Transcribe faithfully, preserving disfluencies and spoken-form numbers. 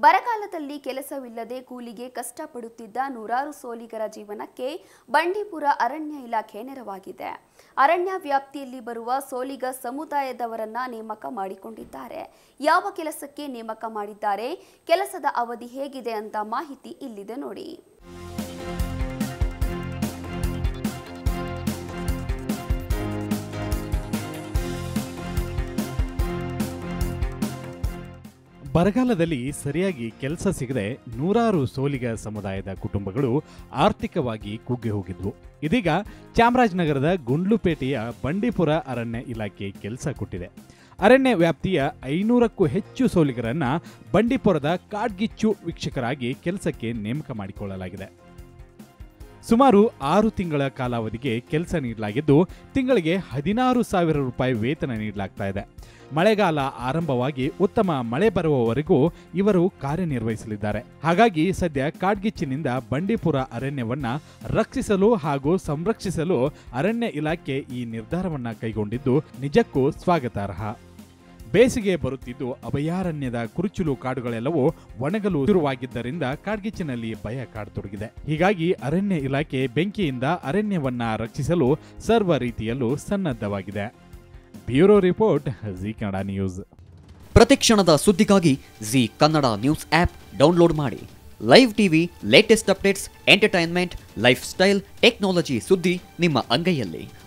ಬರಗಾಲದಲ್ಲಿ ಕೆಲಸವಿಲ್ಲದೆ ಕೂಲಿಗೆ ಕಷ್ಟಪಡುತ್ತಿದ್ದ ನೂರಾರು ಸೋಲಿಗರ ಜೀವನಕ್ಕೆ ಬಂಡೀಪುರ ಅರಣ್ಯ ಇಲಾಖೆ ನೆರವಾಗಿದೆ. ಅರಣ್ಯ ವ್ಯಾಪ್ತಿಯಲ್ಲಿ ಬರುವ ಸೋಲಿಗ ಸಮುದಾಯದವರನ್ನ ನೇಮಕ ಮಾಡಿಕೊಂಡಿದ್ದಾರೆ. ಯಾವ ಕೆಲಸಕ್ಕೆ ನೇಮಕ ಮಾಡಿದ್ದಾರೆ, ಕೆಲಸದ ಅವಧಿ ಹೇಗಿದೆ ಅಂತ ಮಾಹಿತಿ ಇಲ್ಲಿದೆ ನೋಡಿ. ಬರಗಾಲದಲ್ಲಿ ಸರಿಯಾಗಿ ಕೆಲಸ ಸಿಗದೆ ನೂರಾರು ಸೋಲಿಗ ಸಮುದಾಯದ ಕುಟುಂಬಗಳು ಆರ್ಥಿಕವಾಗಿ ಕುಗ್ಗಿ ಹೋಗಿದ್ವು. ಇದೀಗ ಚಾಮರಾಜನಗರದ ಗುಂಡ್ಲುಪೇಟೆಯ ಬಂಡೀಪುರ ಅರಣ್ಯ ಇಲಾಖೆ ಕೆಲಸ ಕೊಟ್ಟಿದೆ. ಅರಣ್ಯ ವ್ಯಾಪ್ತಿಯ ಐನೂರಕ್ಕೂ ಹೆಚ್ಚು ಸೋಲಿಗರನ್ನ ಬಂಡೀಪುರದ ಕಾಡ್ಗಿಚ್ಚು ವೀಕ್ಷಕರಾಗಿ ಕೆಲಸಕ್ಕೆ ನೇಮಕ ಮಾಡಿಕೊಳ್ಳಲಾಗಿದೆ. ಸುಮಾರು ಆರು ತಿಂಗಳ ಕಾಲಾವಧಿಗೆ ಕೆಲಸ ನೀಡಲಾಗಿದ್ದು, ತಿಂಗಳಿಗೆ ಹದಿನಾರು ಸಾವಿರ ರೂಪಾಯಿ ವೇತನ ನೀಡಲಾಗ್ತಾ ಇದೆ. ಮಳೆಗಾಲ ಆರಂಭವಾಗಿ ಉತ್ತಮ ಮಳೆ ಬರುವವರೆಗೂ ಇವರು ಕಾರ್ಯನಿರ್ವಹಿಸಲಿದ್ದಾರೆ. ಹಾಗಾಗಿ ಸದ್ಯ ಕಾಡ್ಗಿಚ್ಚಿನಿಂದ ಬಂಡೀಪುರ ಅರಣ್ಯವನ್ನ ರಕ್ಷಿಸಲು ಹಾಗೂ ಸಂರಕ್ಷಿಸಲು ಅರಣ್ಯ ಇಲಾಖೆ ಈ ನಿರ್ಧಾರವನ್ನ ಕೈಗೊಂಡಿದ್ದು ನಿಜಕ್ಕೂ ಸ್ವಾಗತಾರ್ಹ. ಬೇಸಿಗೆ ಬರುತ್ತಿದ್ದು ಅಭಯಾರಣ್ಯದ ಕುರುಚಲು ಕಾಡುಗಳೆಲ್ಲವೂ ಒಣಗಲು ಶುರುವಾಗಿದ್ದರಿಂದ ಕಾಡ್ಗಿಚ್ಚಿನಲ್ಲಿ ಭಯ ಕಾಡತೊಡಗಿದೆ. ಹೀಗಾಗಿ ಅರಣ್ಯ ಇಲಾಖೆ ಬೆಂಕಿಯಿಂದ ಅರಣ್ಯವನ್ನ ರಕ್ಷಿಸಲು ಸರ್ವ ರೀತಿಯಲ್ಲೂ ಸನ್ನದ್ಧವಾಗಿದೆ. Bureau report, Zee Kannada news. ಪ್ರತಿಕ್ಷಣದ ಸುದ್ದಿಗಾಗಿ Zee Kannada news app download ಮಾಡಿ. Live TV, latest updates, entertainment, lifestyle, technology ಸುದ್ದಿ ನಿಮ್ಮ ಅಂಗೈಯಲ್ಲಿ.